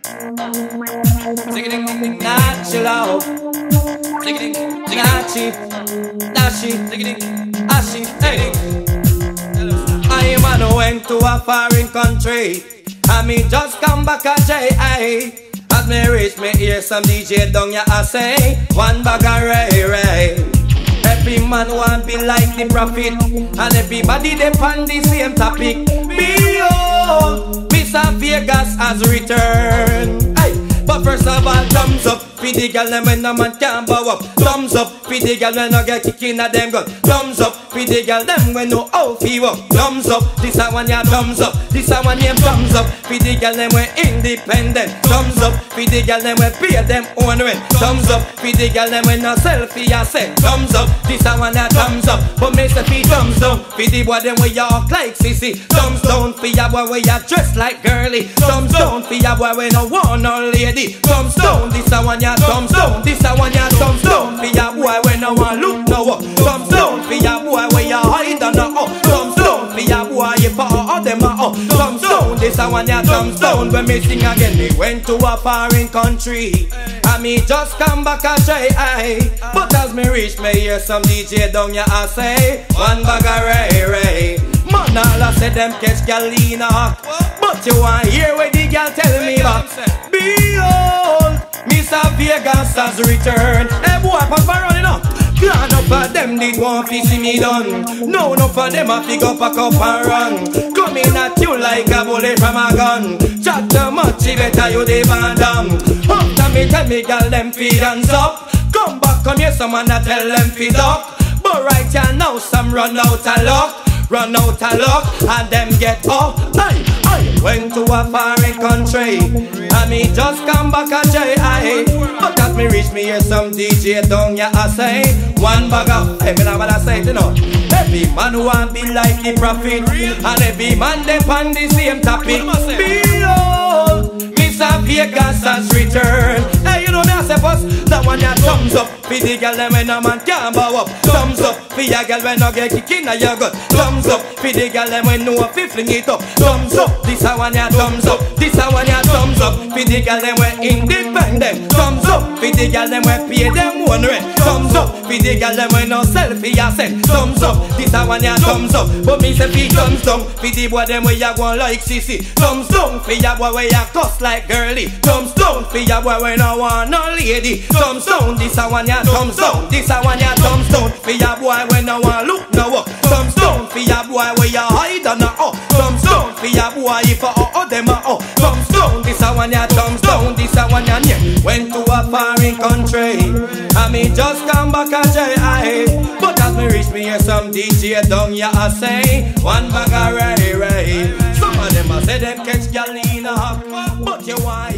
Zing-a-ding-ding-ding, not chill out. Zing-a-ding, not cheap, dashi, zing-a-ding, ashi, hey. I man went to a foreign country, and me just come back a J.I. As me reach me hear some DJ down ya I say, one bag of ray. Every man want be like the prophet, and everybody they on the same topic. Behold, Mr. Vegas has returned. Hey, but first of all, thumbs up for the girl them when no man can bow up. Thumbs up for the girl when no get kicking at them gun. Thumbs up for the girl them when no out feel up. Thumbs up, this a one ya thumbs up. This a one ya thumbs up for the girl them when independent. Thumbs up for the girl them when pay them own rent. Thumbs up for the girl them when no selfie ya set. Thumbs up, this a one ya thumbs up. But me say fi thumbs down for the boy them we walk like sissy. Thumbs down for ya boy we ya dress like girly. Thumbs down for ya boy we no want no lady. Thumbs down, this a one ya thumbs down. This a one ya thumbs down for ya boy we no want look no up. Thumbs down for ya boy we ya hide and no up. Thumbs down for ya boy if all them are up. Thumbs down, this a one ya thumbs down. When me sing again, me went to a foreign country, and me just come back a J.I. But as me reach me hear some DJ down ya I say, one bag of ray. Man all I say them catch Galina, but you want hear what the girl tell me back. Behold, Mr. Vegas has returned. Hey boy, papa running up. Plan up for them did want to see me done. No, no for them I pick up a cup and run. Coming at you like a bullet from a gun. Chat too much, you better you the bandam. After me tell me girl them feet hands up. Come back, come here, someone that tell them feet up. But right here now some run out of luck. Run out of luck and them get up. I went to a foreign country, and me just come back a J.I. But as me reach me hear some DJ down ya I say, one bag of, hey me know what I say you know. Every man want be like the prophet, and every man they on the same topic. Behold, Mr. Vegas has returned. Hey, you know me I say first, that one ya thumbs up for the girl them when no man can bow up. Thumbs up for your girl when no get kicking at your gut. Thumbs up for the girl them when no fi fling it up. Thumbs up, this a one ya thumbs up. This a one ya thumbs up for the girl them when independent. Thumbs up for the girl them when pay them own rent. Thumbs up for the girl them when no selfie ya send. Thumbs up, this a one ya thumbs up. But me say fi thumbs down for the boy them where ya go like sissy. Thumbs down for ya boy where ya cuss like girly. Thumbs down for ya boy where no want no lady. Thumbs down, this a one ya thumbs down. This a one ya thumbs down for ya boy when no want look no up. Thumbs down for ya boy where ya hide and no up. Thumbs down for ya boy if all them are up. Thumbs down, this a one ya thumbs down. This a one ya went to a foreign country, and me just come back a J.I. But as me reach me hear some DJ down ya I say, one bag of ray. Some of them I say them catch Galina, but you want